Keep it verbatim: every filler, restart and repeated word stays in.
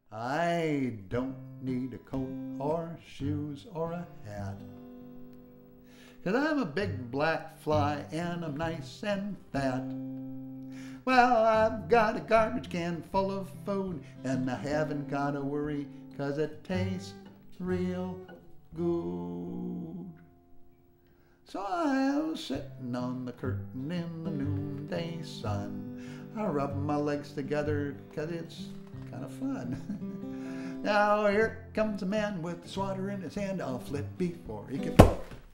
I don't need a coat or shoes or a hat, 'cause I'm a big black fly and I'm nice and fat. Well, I've got a garbage can full of food and I haven't got to worry 'cause it tastes real good. So I was sitting on the curtain in the noonday sun. I rub my legs together 'cause it's kind of fun. Now here comes a man with a swatter in his hand. I'll flip before he can flip.